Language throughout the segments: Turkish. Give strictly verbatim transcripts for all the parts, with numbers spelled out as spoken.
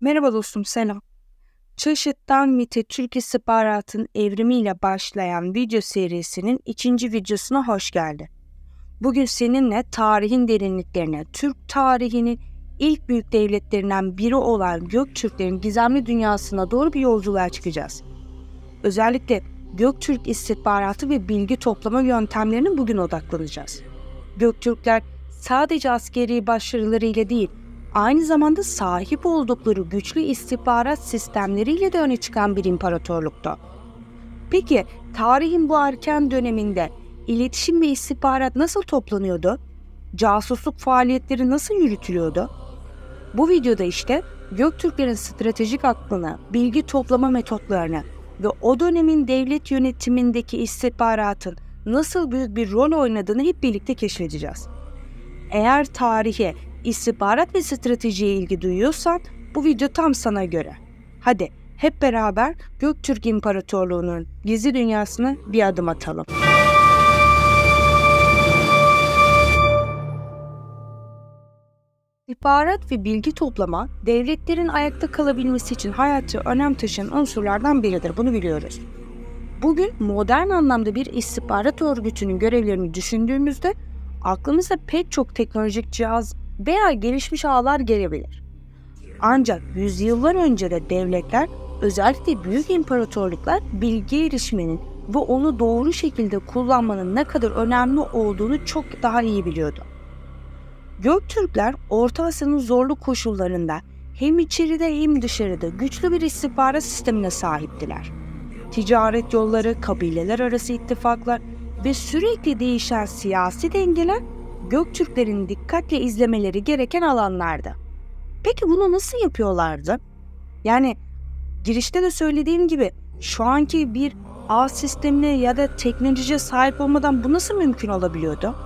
Merhaba dostum, selam. Çeşitten MIT'e Türk istihbaratın evrimiyle başlayan video serisinin ikinci videosuna hoş geldin. Bugün seninle tarihin derinliklerine, Türk tarihinin ilk büyük devletlerinden biri olan Göktürklerin gizemli dünyasına doğru bir yolculuğa çıkacağız. Özellikle Göktürk istihbaratı ve bilgi toplama yöntemlerine bugün odaklanacağız. Göktürkler sadece askeri başarılarıyla değil, aynı zamanda sahip oldukları güçlü istihbarat sistemleriyle de öne çıkan bir imparatorluktu. Peki tarihin bu erken döneminde iletişim ve istihbarat nasıl toplanıyordu? Casusluk faaliyetleri nasıl yürütülüyordu? Bu videoda işte Göktürklerin stratejik aklını, bilgi toplama metotlarını ve o dönemin devlet yönetimindeki istihbaratın nasıl büyük bir rol oynadığını hep birlikte keşfedeceğiz. Eğer tarihe, istihbarat ve stratejiye ilgi duyuyorsan bu video tam sana göre. Hadi hep beraber Göktürk İmparatorluğu'nun gizli dünyasına bir adım atalım. İstihbarat ve bilgi toplama, devletlerin ayakta kalabilmesi için hayati önem taşıyan unsurlardan biridir. Bunu biliyoruz. Bugün modern anlamda bir istihbarat örgütünün görevlerini düşündüğümüzde aklımıza pek çok teknolojik cihaz veya gelişmiş ağlar gelebilir. Ancak yüzyıllar önce de devletler, özellikle büyük imparatorluklar bilgi erişmenin ve onu doğru şekilde kullanmanın ne kadar önemli olduğunu çok daha iyi biliyordu. Göktürkler Orta Asya'nın zorlu koşullarında hem içeride hem dışarıda güçlü bir istihbarat sistemine sahiptiler. Ticaret yolları, kabileler arası ittifaklar ve sürekli değişen siyasi dengeler Göktürklerin dikkatle izlemeleri gereken alanlardı. Peki bunu nasıl yapıyorlardı? Yani girişte de söylediğim gibi şu anki bir ağ sistemine ya da teknolojiye sahip olmadan bu nasıl mümkün olabiliyordu?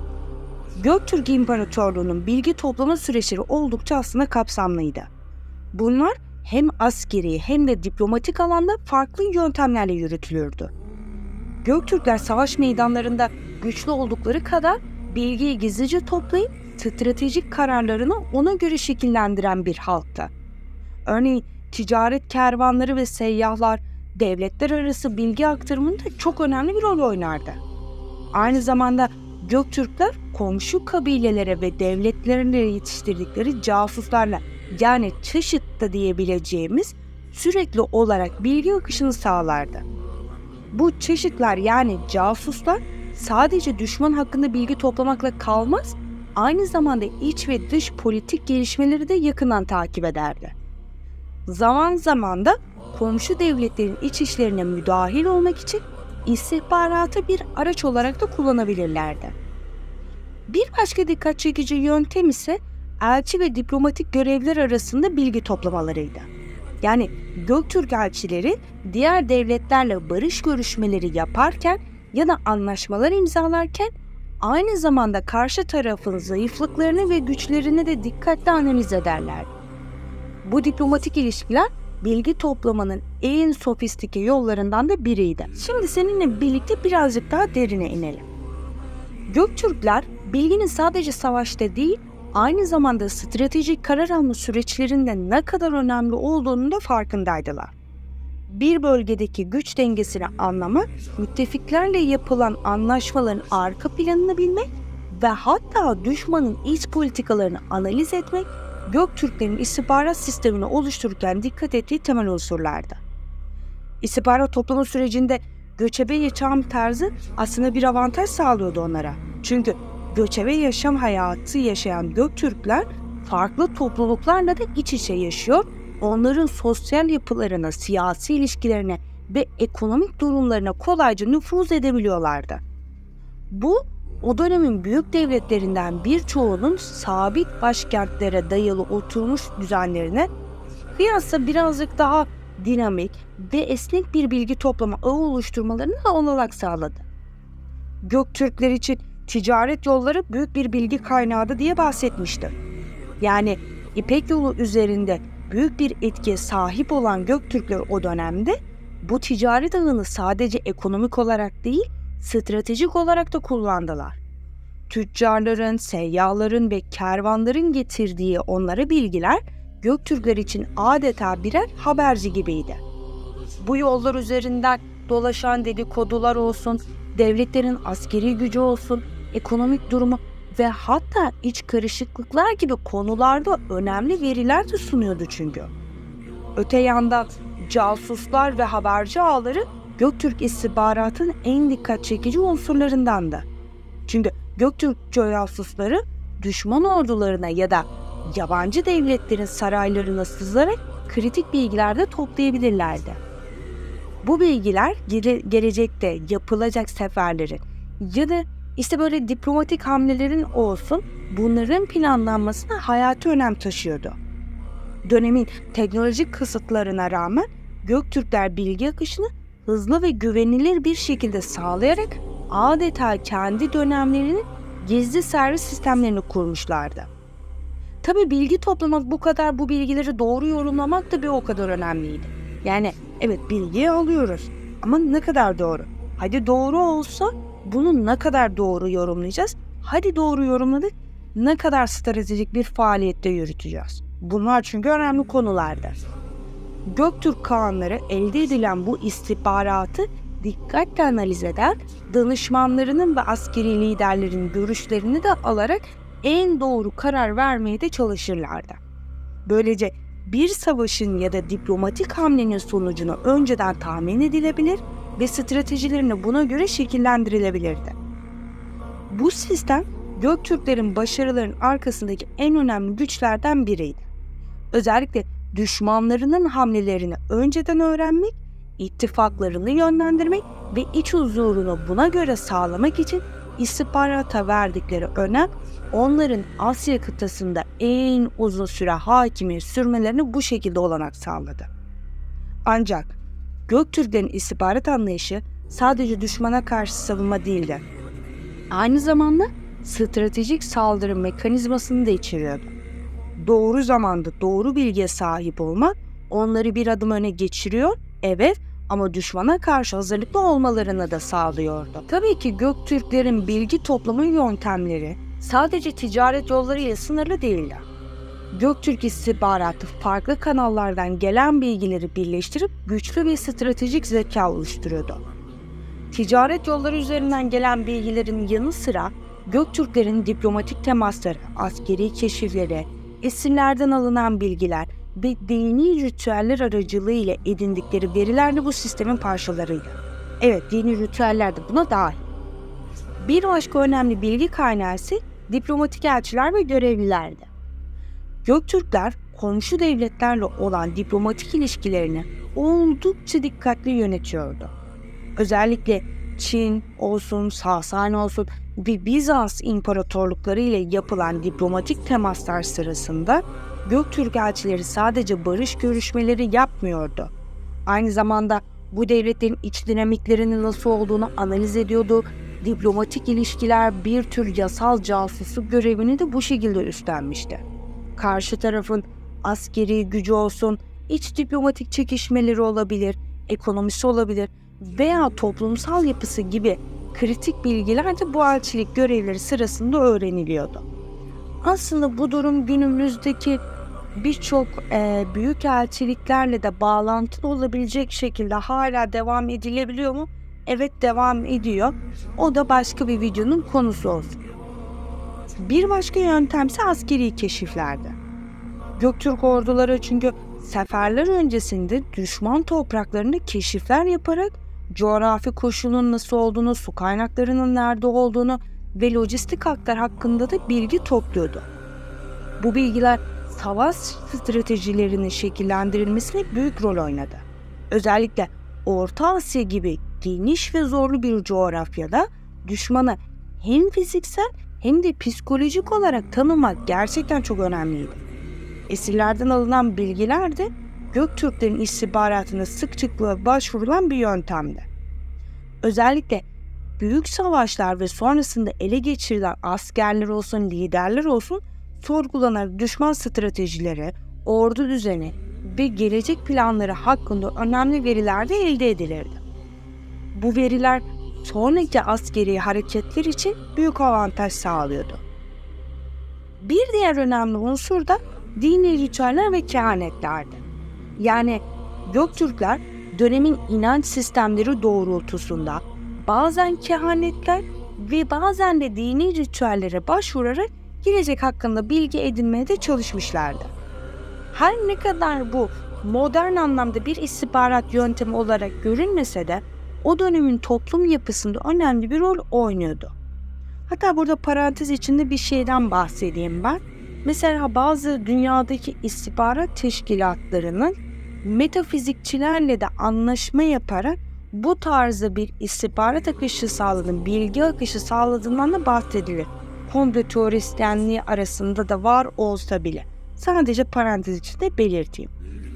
Göktürk İmparatorluğu'nun bilgi toplama süreçleri oldukça aslında kapsamlıydı. Bunlar hem askeri hem de diplomatik alanda farklı yöntemlerle yürütülürdü. Göktürkler savaş meydanlarında güçlü oldukları kadar bilgiyi gizlice toplayıp stratejik kararlarını ona göre şekillendiren bir halktı. Örneğin ticaret kervanları ve seyyahlar devletler arası bilgi aktarımında çok önemli bir rol oynardı. Aynı zamanda Göktürkler komşu kabilelere ve devletlerine yetiştirdikleri casuslarla, yani çeşitli diyebileceğimiz sürekli olarak bilgi akışını sağlardı. Bu çeşitler yani casuslar sadece düşman hakkında bilgi toplamakla kalmaz, aynı zamanda iç ve dış politik gelişmeleri de yakından takip ederdi. Zaman zaman da komşu devletlerin iç işlerine müdahil olmak için istihbaratı bir araç olarak da kullanabilirlerdi. Bir başka dikkat çekici yöntem ise elçi ve diplomatik görevler arasında bilgi toplamalarıydı. Yani Göktürk elçileri diğer devletlerle barış görüşmeleri yaparken ya da anlaşmalar imzalarken aynı zamanda karşı tarafın zayıflıklarını ve güçlerini de dikkatle analiz ederler. Bu diplomatik ilişkiler bilgi toplamanın en sofistike yollarından da biriydi. Şimdi seninle birlikte birazcık daha derine inelim. Göktürkler bilginin sadece savaşta değil, aynı zamanda stratejik karar alma süreçlerinde ne kadar önemli olduğunu da farkındaydılar. Bir bölgedeki güç dengesini anlamak, müttefiklerle yapılan anlaşmaların arka planını bilmek ve hatta düşmanın iç politikalarını analiz etmek, Göktürklerin istihbarat sistemini oluştururken dikkat ettiği temel unsurlardı. İstihbarat toplama sürecinde göçebe yaşam tarzı aslında bir avantaj sağlıyordu onlara. Çünkü göçebe yaşam hayatı yaşayan Göktürkler farklı topluluklarla da iç içe yaşıyor, onların sosyal yapılarına, siyasi ilişkilerine ve ekonomik durumlarına kolayca nüfuz edebiliyorlardı. Bu, o dönemin büyük devletlerinden birçoğunun sabit başkentlere dayalı oturmuş düzenlerine kıyasla birazcık daha dinamik ve esnek bir bilgi toplama ağı oluşturmalarını da olanak sağladı. Göktürkler için ticaret yolları büyük bir bilgi kaynağıdır diye bahsetmiştim. Yani İpek Yolu üzerinde büyük bir etkiye sahip olan Göktürkler o dönemde bu ticaret ağını sadece ekonomik olarak değil, stratejik olarak da kullandılar. Tüccarların, seyyahların ve kervanların getirdiği onlara bilgiler Göktürkler için adeta birer haberci gibiydi. Bu yollar üzerinden dolaşan dedikodular olsun, devletlerin askeri gücü olsun, ekonomik durumu ve hatta iç karışıklıklar gibi konularda önemli veriler de sunuyordu çünkü. Öte yandan casuslar ve haberci ağları Göktürk istihbaratının en dikkat çekici unsurlarındandı. Çünkü Göktürk casusları düşman ordularına ya da yabancı devletlerin saraylarına sızarak kritik bilgiler de toplayabilirlerdi. Bu bilgiler gele- gelecekte yapılacak seferlerin ya da işte böyle diplomatik hamlelerin olsun bunların planlanmasına hayati önem taşıyordu. Dönemin teknolojik kısıtlarına rağmen Göktürkler bilgi akışını hızlı ve güvenilir bir şekilde sağlayarak adeta kendi dönemlerinin gizli servis sistemlerini kurmuşlardı. Tabii bilgi toplamak bu kadar, bu bilgileri doğru yorumlamak da bir o kadar önemliydi. Yani evet bilgiyi alıyoruz ama ne kadar doğru? Hadi doğru olsa bunu ne kadar doğru yorumlayacağız? Hadi doğru yorumladık, ne kadar stratejik bir faaliyette yürüteceğiz? Bunlar çünkü önemli konulardır. Göktürk Kağanları elde edilen bu istihbaratı dikkatle analiz eder, danışmanlarının ve askeri liderlerin görüşlerini de alarak en doğru karar vermeye de çalışırlardı. Böylece bir savaşın ya da diplomatik hamlenin sonucunu önceden tahmin edilebilir ve stratejilerini buna göre şekillendirilebilirdi. Bu sistem Göktürklerin başarılarının arkasındaki en önemli güçlerden biriydi. Özellikle düşmanlarının hamlelerini önceden öğrenmek, ittifaklarını yönlendirmek ve iç huzurunu buna göre sağlamak için istihbarata verdikleri önem, onların Asya kıtasında en uzun süre hakimiyet sürmelerine bu şekilde olanak sağladı. Ancak Göktürklerin istihbarat anlayışı sadece düşmana karşı savunma değildi. Aynı zamanda stratejik saldırı mekanizmasını da içeriyordu. Doğru zamanda doğru bilgiye sahip olmak onları bir adım öne geçiriyor, evet, ama düşmana karşı hazırlıklı olmalarını da sağlıyordu. Tabii ki Göktürklerin bilgi toplama yöntemleri sadece ticaret yollarıyla sınırlı değildi. Göktürk istihbaratı farklı kanallardan gelen bilgileri birleştirip güçlü bir stratejik zeka oluşturuyordu. Ticaret yolları üzerinden gelen bilgilerin yanı sıra Göktürklerin diplomatik temasları, askeri keşifleri, esirlerden alınan bilgiler ve dini ritüeller aracılığıyla edindikleri veriler de bu sistemin parçalarıydı. Evet, dini ritüeller de buna dahil. Bir başka önemli bilgi kaynağı ise diplomatik elçiler ve görevlilerdi. Göktürkler komşu devletlerle olan diplomatik ilişkilerini oldukça dikkatli yönetiyordu. Özellikle Çin olsun, Sasani olsun ve Bizans imparatorlukları ile yapılan diplomatik temaslar sırasında Göktürk elçileri sadece barış görüşmeleri yapmıyordu. Aynı zamanda bu devletlerin iç dinamiklerinin nasıl olduğunu analiz ediyordu. Diplomatik ilişkiler bir tür yasal casusluk görevini de bu şekilde üstlenmişti. Karşı tarafın askeri gücü olsun, iç diplomatik çekişmeleri olabilir, ekonomisi olabilir veya toplumsal yapısı gibi kritik bilgiler de bu elçilik görevleri sırasında öğreniliyordu. Aslında bu durum günümüzdeki birçok e, büyük elçiliklerle de bağlantılı olabilecek şekilde hala devam edilebiliyor mu? Evet, devam ediyor. O da başka bir videonun konusu olsun. Bir başka yöntemse askeri keşiflerdi. Göktürk orduları çünkü seferler öncesinde düşman topraklarında keşifler yaparak coğrafi koşulun nasıl olduğunu, su kaynaklarının nerede olduğunu ve lojistik hatlar hakkında da bilgi topluyordu. Bu bilgiler savaş stratejilerinin şekillendirilmesine büyük rol oynadı. Özellikle Orta Asya gibi geniş ve zorlu bir coğrafyada düşmanı hem fiziksel hem de psikolojik olarak tanımak gerçekten çok önemliydi. Esirlerden alınan bilgiler de Göktürklerin istihbaratına sıklıkla başvurulan bir yöntemdi. Özellikle büyük savaşlar ve sonrasında ele geçirilen askerler olsun, liderler olsun sorgulanan düşman stratejileri, ordu düzeni ve gelecek planları hakkında önemli veriler de elde edilirdi. Bu veriler sonraki askeri hareketler için büyük avantaj sağlıyordu. Bir diğer önemli unsur da dini ritüeller ve kehanetlerdi. Yani Göktürkler dönemin inanç sistemleri doğrultusunda bazen kehanetler ve bazen de dini ritüellere başvurarak gelecek hakkında bilgi edinmeye de çalışmışlardı. Her ne kadar bu modern anlamda bir istihbarat yöntemi olarak görünmese de o dönemin toplum yapısında önemli bir rol oynuyordu. Hatta burada parantez içinde bir şeyden bahsedeyim ben. Mesela bazı dünyadaki istihbarat teşkilatlarının metafizikçilerle de anlaşma yaparak bu tarzda bir istihbarat akışı sağladığını, bilgi akışı sağladığından da bahsedilir. Komplo teorisyenliği arasında da var olsa bile. Sadece parantez içinde belirteyim.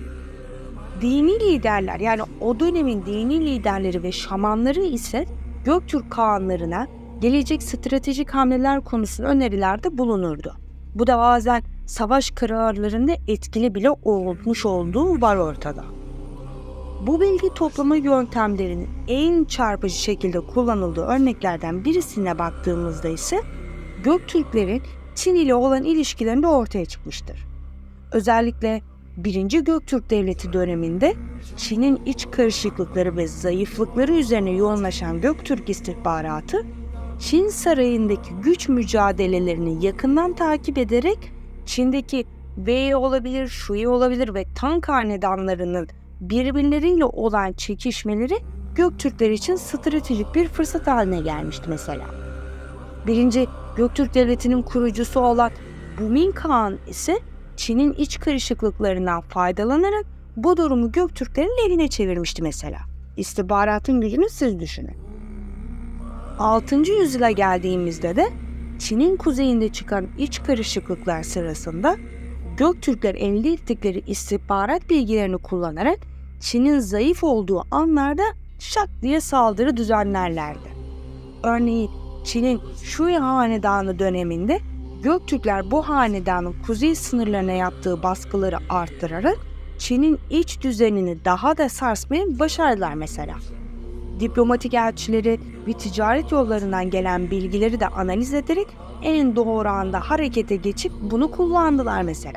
Dini liderler, yani o dönemin dini liderleri ve şamanları ise Göktürk kağanlarına gelecek stratejik hamleler konusunda önerilerde bulunurdu. Bu da bazen savaş kararlarında etkili bile olmuş olduğu var ortada. Bu bilgi toplama yöntemlerinin en çarpıcı şekilde kullanıldığı örneklerden birisine baktığımızda ise Göktürklerin Çin ile olan ilişkilerinde ortaya çıkmıştır. Özellikle birinci Göktürk Devleti döneminde Çin'in iç karışıklıkları ve zayıflıkları üzerine yoğunlaşan Göktürk istihbaratı, Çin sarayındaki güç mücadelelerini yakından takip ederek Çin'deki Wei olabilir, Shui olabilir ve Tang hanedanlarının birbirleriyle olan çekişmeleri Göktürkler için stratejik bir fırsat haline gelmişti mesela. Birinci Göktürk Devleti'nin kurucusu olan Bumin Kağan ise Çin'in iç karışıklıklarından faydalanarak bu durumu Göktürklerin lehine çevirmişti mesela. İstihbaratın gücünü siz düşünün. altıncı yüzyıla geldiğimizde de Çin'in kuzeyinde çıkan iç karışıklıklar sırasında Göktürkler elde ettikleri istihbarat bilgilerini kullanarak Çin'in zayıf olduğu anlarda şak diye saldırı düzenlerlerdi. Örneğin Çin'in Shui Hanedanı döneminde Göktürkler bu hanedanın kuzey sınırlarına yaptığı baskıları arttırarak Çin'in iç düzenini daha da sarsmayı başardılar mesela. Diplomatik elçileri ve ticaret yollarından gelen bilgileri de analiz ederek en doğru anda harekete geçip bunu kullandılar mesela.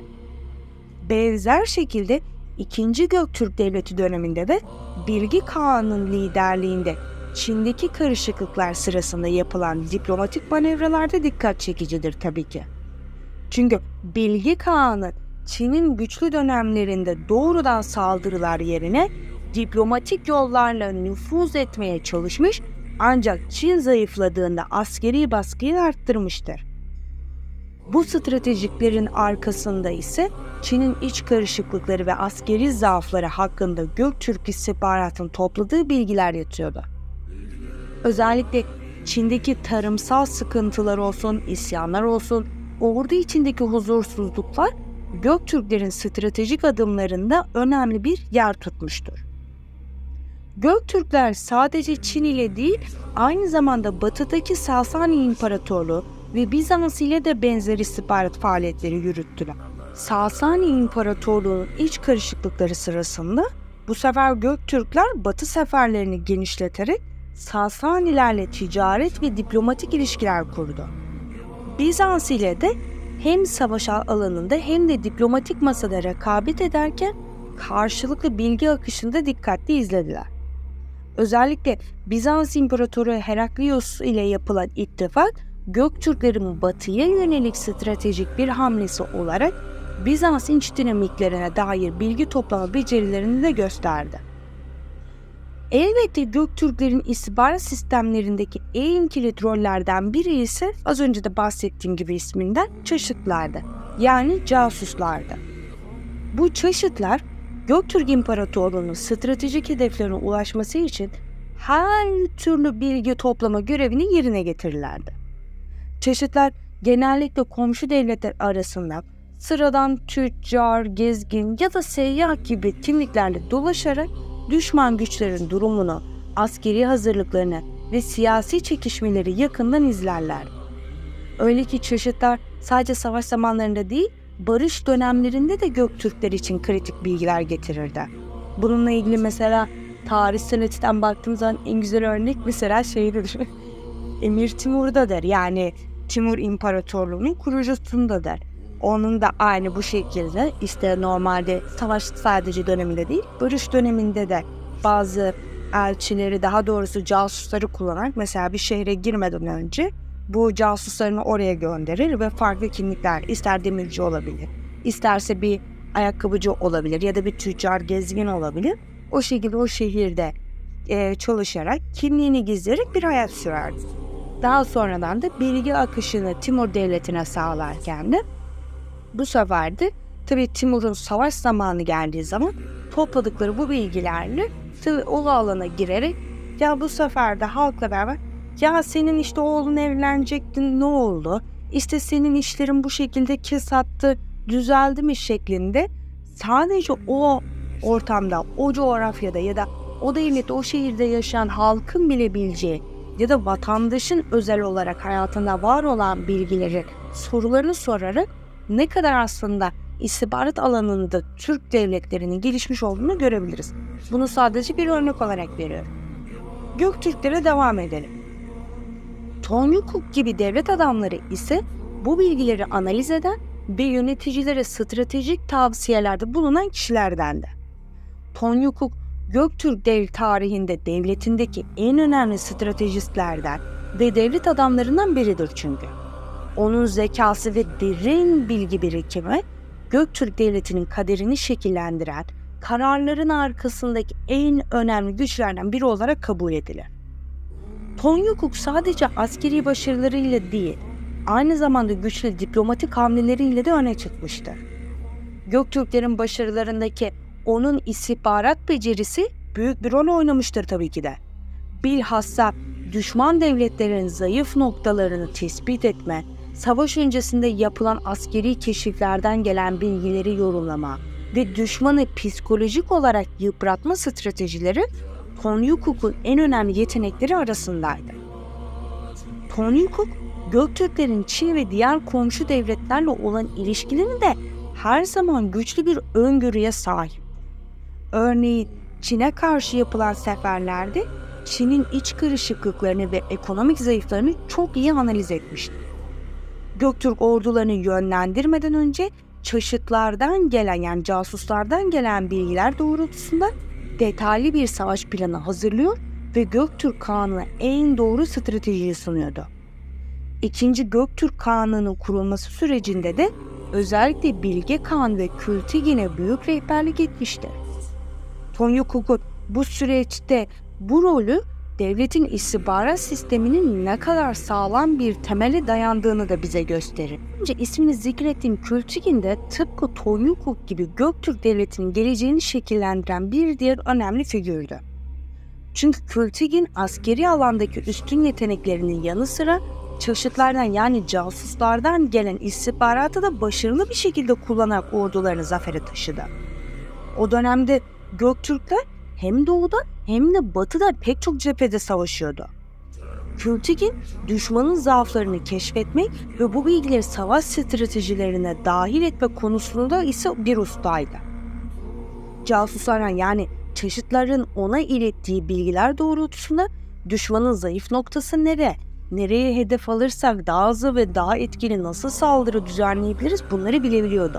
Benzer şekilde ikinci Göktürk Devleti döneminde de Bilgi Kağan'ın liderliğinde Çin'deki karışıklıklar sırasında yapılan diplomatik manevralarda dikkat çekicidir tabii ki. Çünkü Bilgi Kağan'ın Çin'in güçlü dönemlerinde doğrudan saldırılar yerine diplomatik yollarla nüfuz etmeye çalışmış, ancak Çin zayıfladığında askeri baskıyı arttırmıştır. Bu stratejiklerin arkasında ise Çin'in iç karışıklıkları ve askeri zaafları hakkında Göktürk istihbaratının topladığı bilgiler yatıyordu. Özellikle Çin'deki tarımsal sıkıntılar olsun, isyanlar olsun, ordu içindeki huzursuzluklar Göktürklerin stratejik adımlarında önemli bir yer tutmuştur. Göktürkler sadece Çin ile değil, aynı zamanda batıdaki Sasani İmparatorluğu ve Bizans ile de benzer istihbarat faaliyetleri yürüttüler. Sasani İmparatorluğu'nun iç karışıklıkları sırasında bu sefer Göktürkler Batı seferlerini genişleterek Sasanilerle ticaret ve diplomatik ilişkiler kurdu. Bizans ile de hem savaş alanında hem de diplomatik masada rekabet ederken karşılıklı bilgi akışında dikkatli izlediler. Özellikle Bizans İmparatoru Heraklius ile yapılan ittifak, Göktürklerin batıya yönelik stratejik bir hamlesi olarak Bizans iç dinamiklerine dair bilgi toplama becerilerini de gösterdi. Elbette Göktürklerin istihbarat sistemlerindeki en kilit rollerden biri ise az önce de bahsettiğim gibi isminden çaşıtlardı. Yani casuslardı. Bu çaşıtlar Göktürk İmparatorluğu'nun stratejik hedeflerine ulaşması için her türlü bilgi toplama görevini yerine getirirlerdi. Çaşıtlar genellikle komşu devletler arasında sıradan tüccar, gezgin ya da seyyah gibi kimliklerle dolaşarak düşman güçlerin durumunu, askeri hazırlıklarını ve siyasi çekişmeleri yakından izlerler. Öyle ki çaşıtlar sadece savaş zamanlarında değil, barış dönemlerinde de Göktürkler için kritik bilgiler getirirdi. Bununla ilgili mesela tarihsel açıdan baktığımız zaman en güzel örnek mesela şeydir. Emir Timur'dadır. Yani Timur İmparatorluğu'nun kurucusundadır. Onun da aynı bu şekilde işte normalde savaş sadece döneminde değil, barış döneminde de bazı elçileri, daha doğrusu casusları kullanarak mesela bir şehre girmeden önce bu casuslarını oraya gönderir ve farklı kimlikler, ister demirci olabilir, isterse bir ayakkabıcı olabilir ya da bir tüccar, gezgin olabilir. O şekilde o şehirde e, çalışarak kimliğini gizleyerek bir hayat sürerdi. Daha sonradan da bilgi akışını Timur Devleti'ne sağlarken de bu sefer de tabii Timur'un savaş zamanı geldiği zaman topladıkları bu bilgilerle tabii o alana girerek ya bu sefer de halkla beraber ya senin işte oğlun evlenecekti ne oldu? İşte senin işlerin bu şekilde kesattı, düzeldi mi şeklinde sadece o ortamda, o coğrafyada ya da o devlette, o şehirde yaşayan halkın bilebileceği ya da vatandaşın özel olarak hayatında var olan bilgileri, sorularını sorarak ne kadar aslında istihbarat alanında Türk devletlerinin gelişmiş olduğunu görebiliriz. Bunu sadece bir örnek olarak veriyorum. Göktürklere devam edelim. Tonyukuk gibi devlet adamları ise bu bilgileri analiz eden ve yöneticilere stratejik tavsiyelerde bulunan kişilerdendi. Tonyukuk, Göktürk dev tarihinde devletindeki en önemli stratejistlerden ve devlet adamlarından biridir çünkü. Onun zekası ve derin bilgi birikimi Göktürk devletinin kaderini şekillendiren, kararların arkasındaki en önemli güçlerden biri olarak kabul edilir. Tonyukuk sadece askeri başarılarıyla değil, aynı zamanda güçlü diplomatik hamleleriyle de öne çıkmıştır. Göktürklerin başarılarındaki onun istihbarat becerisi büyük bir rol oynamıştır tabii ki de. Bilhassa düşman devletlerin zayıf noktalarını tespit etme, savaş öncesinde yapılan askeri keşiflerden gelen bilgileri yorumlama ve düşmanı psikolojik olarak yıpratma stratejileri Tonyukuk'un en önemli yetenekleri arasındaydı. Tonyukuk, Göktürklerin Çin ve diğer komşu devletlerle olan ilişkilerinde her zaman güçlü bir öngörüye sahip. Örneğin Çin'e karşı yapılan seferlerde Çin'in iç karışıklıklarını ve ekonomik zayıflarını çok iyi analiz etmiştir. Göktürk ordularını yönlendirmeden önce çeşitlerden gelen yani casuslardan gelen bilgiler doğrultusunda detaylı bir savaş planı hazırlıyor ve Göktürk Kağanı'na en doğru stratejiyi sunuyordu. İkinci Göktürk Kağanı'nın kurulması sürecinde de özellikle Bilge Kağan ve Kültigin'e büyük rehberlik etmiştir. Tonyukuk'un bu süreçte bu rolü devletin istihbarat sisteminin ne kadar sağlam bir temele dayandığını da bize gösterir. Önce ismini zikrettiğim Kültigin de tıpkı Tonyukuk gibi Göktürk devletinin geleceğini şekillendiren bir diğer önemli figürdü. Çünkü Kültigin askeri alandaki üstün yeteneklerinin yanı sıra çeşitlerden yani casuslardan gelen istihbaratı da başarılı bir şekilde kullanarak ordularını zafere taşıdı. O dönemde Göktürkler hem doğuda hem de batıda pek çok cephede savaşıyordu. Kültigin düşmanın zaaflarını keşfetmek ve bu bilgileri savaş stratejilerine dahil etme konusunda ise bir ustaydı. Casuslardan yani çeşitlerin ona ilettiği bilgiler doğrultusunda düşmanın zayıf noktası nere, nereye hedef alırsak daha hızlı ve daha etkili nasıl saldırı düzenleyebiliriz bunları bilebiliyordu.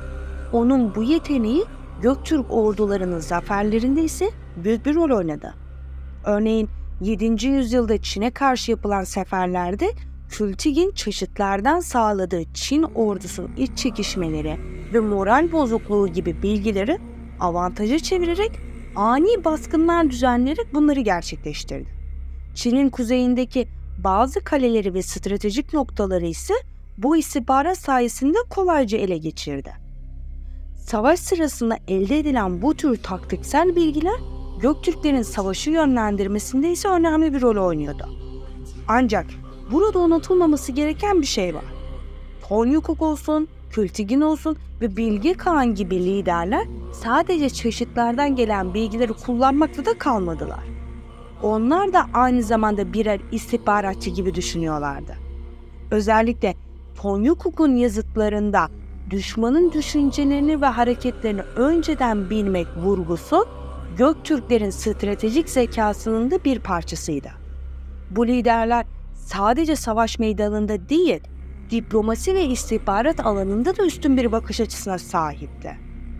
Onun bu yeteneği Göktürk ordularının zaferlerinde ise büyük bir rol oynadı. Örneğin yedinci yüzyılda Çin'e karşı yapılan seferlerde Kültigin çeşitlerden sağladığı Çin ordusunun iç çekişmeleri ve moral bozukluğu gibi bilgileri avantaja çevirerek ani baskınlar düzenleyerek bunları gerçekleştirdi. Çin'in kuzeyindeki bazı kaleleri ve stratejik noktaları ise bu istihbarat sayesinde kolayca ele geçirdi. Savaş sırasında elde edilen bu tür taktiksel bilgiler Göktürklerin savaşı yönlendirmesinde ise önemli bir rol oynuyordu. Ancak burada unutulmaması gereken bir şey var. Tonyukuk olsun, Kültigin olsun ve Bilge Kağan gibi liderler sadece çeşitlerden gelen bilgileri kullanmakla da kalmadılar. Onlar da aynı zamanda birer istihbaratçı gibi düşünüyorlardı. Özellikle Tonyukuk'un yazıtlarında düşmanın düşüncelerini ve hareketlerini önceden bilmek vurgusu Göktürklerin stratejik zekasının da bir parçasıydı. Bu liderler sadece savaş meydanında değil, diplomasi ve istihbarat alanında da üstün bir bakış açısına sahipti.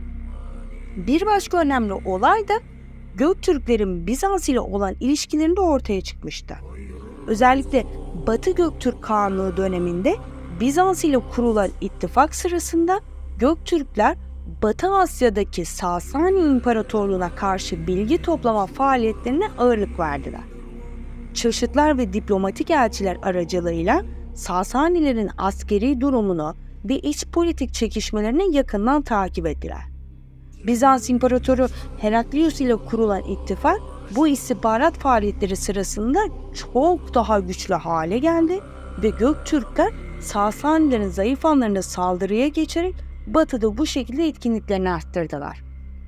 Bir başka önemli olay da Göktürklerin Bizans ile olan ilişkilerinde ortaya çıkmıştı. Özellikle Batı Göktürk Kağanlığı döneminde Bizans ile kurulan ittifak sırasında Göktürkler Batı Asya'daki Sasani İmparatorluğu'na karşı bilgi toplama faaliyetlerine ağırlık verdiler. Çeşitler ve diplomatik elçiler aracılığıyla Sasanilerin askeri durumunu ve iç politik çekişmelerini yakından takip ettiler. Bizans İmparatoru Heraklius ile kurulan ittifak bu istihbarat faaliyetleri sırasında çok daha güçlü hale geldi ve Göktürkler Sasanilerin zayıf anlarına saldırıya geçerek Batı'da bu şekilde etkinliklerini arttırdılar.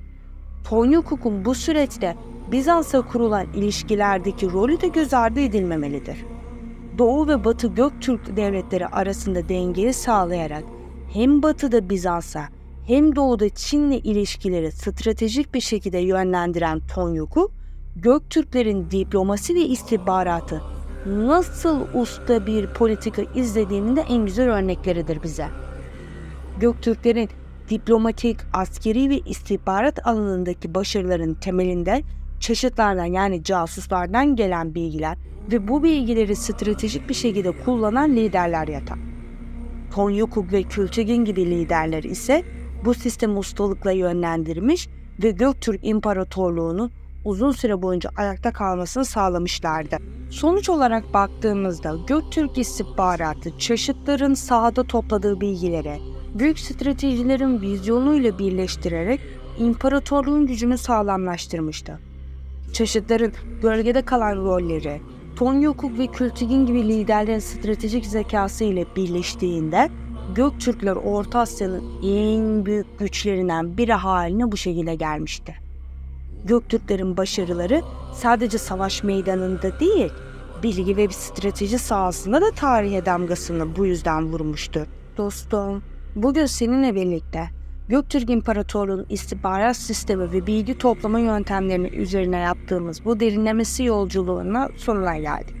Tonyukuk'un bu süreçte Bizans'a kurulan ilişkilerdeki rolü de göz ardı edilmemelidir. Doğu ve Batı Göktürk devletleri arasında dengeyi sağlayarak hem Batı'da Bizans'a hem Doğu'da Çin'le ilişkileri stratejik bir şekilde yönlendiren Tonyukuk, Göktürklerin diplomasi ve istihbaratı nasıl usta bir politika izlediğinin de en güzel örnekleridir bize. Göktürklerin diplomatik, askeri ve istihbarat alanındaki başarıların temelinde çeşitlerden yani casuslardan gelen bilgiler ve bu bilgileri stratejik bir şekilde kullanan liderler yatar. Tonyukuk ve Külçegin gibi liderler ise bu sistemi ustalıkla yönlendirmiş ve Göktürk İmparatorluğu'nun uzun süre boyunca ayakta kalmasını sağlamışlardı. Sonuç olarak baktığımızda Göktürk istihbaratı çeşitlerin sahada topladığı bilgileri büyük stratejilerin vizyonuyla birleştirerek imparatorluğun gücünü sağlamlaştırmıştı. Çeşitlerin bölgede kalan rolleri, Tonyukuk ve Külçegin gibi liderlerin stratejik zekası ile birleştiğinde Göktürkler Orta Asya'nın en büyük güçlerinden biri haline bu şekilde gelmişti. Göktürklerin başarıları sadece savaş meydanında değil, bilgi ve strateji sahasında da tarihe damgasını bu yüzden vurmuştu. Dostum, bugün seninle birlikte Göktürk İmparatorluğu'nun istihbarat sistemi ve bilgi toplama yöntemlerini üzerine yaptığımız bu derinlemesi yolculuğuna sonuna geldik.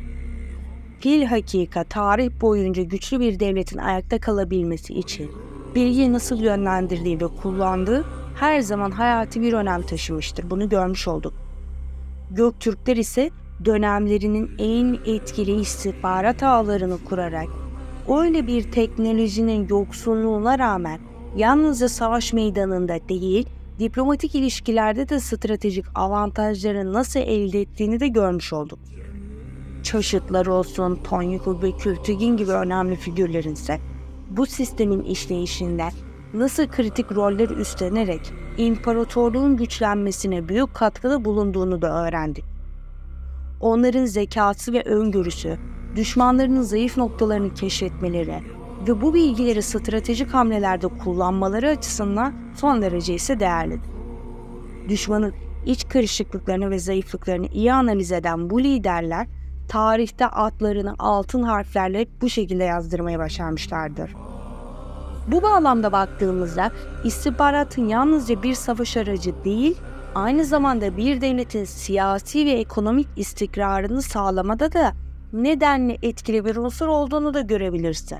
Bilhakika tarih boyunca güçlü bir devletin ayakta kalabilmesi için bilgiyi nasıl yönlendirdiği ve kullandığı her zaman hayati bir önem taşımıştır. Bunu görmüş olduk. Göktürkler ise dönemlerinin en etkili istihbarat ağlarını kurarak öyle bir teknolojinin yoksunluğuna rağmen yalnızca savaş meydanında değil, diplomatik ilişkilerde de stratejik avantajları nasıl elde ettiğini de görmüş olduk. Çeşitler olsun, Tonyukuk ve Külçegin gibi önemli figürlerin ise bu sistemin işleyişinde nasıl kritik roller üstlenerek imparatorluğun güçlenmesine büyük katkıda bulunduğunu da öğrendik. Onların zekası ve öngörüsü, düşmanlarının zayıf noktalarını keşfetmeleri ve bu bilgileri stratejik hamlelerde kullanmaları açısından son derece ise değerlidir. Düşmanın iç karışıklıklarını ve zayıflıklarını iyi analiz eden bu liderler, tarihte adlarını altın harflerle bu şekilde yazdırmaya başarmışlardır. Bu bağlamda baktığımızda istihbaratın yalnızca bir savaş aracı değil, aynı zamanda bir devletin siyasi ve ekonomik istikrarını sağlamada da nedenli etkili bir unsur olduğunu da görebilirsin.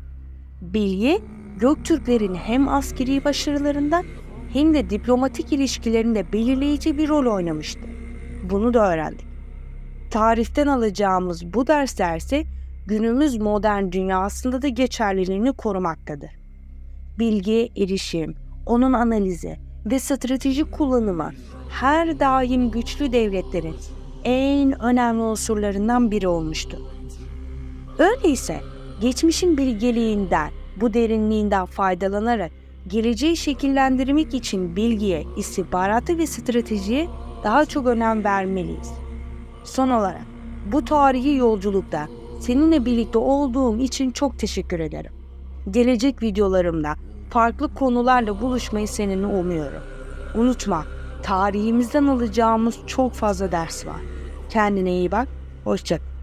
Bilgi, Göktürklerin hem askeri başarılarında hem de diplomatik ilişkilerinde belirleyici bir rol oynamıştı. Bunu da öğrendik. Tarihten alacağımız bu dersler ise günümüz modern dünyasında da geçerliliğini korumaktadır. Bilgiye erişim, onun analizi ve stratejik kullanımı her daim güçlü devletlerin en önemli unsurlarından biri olmuştu. Öyleyse geçmişin bilgeliğinden, bu derinliğinden faydalanarak geleceği şekillendirmek için bilgiye, istihbarata ve stratejiye daha çok önem vermeliyiz. Son olarak bu tarihi yolculukta seninle birlikte olduğum için çok teşekkür ederim. Gelecek videolarımda farklı konularla buluşmayı seninle umuyorum. Unutma, tarihimizden alacağımız çok fazla ders var. Kendine iyi bak, hoşça kal.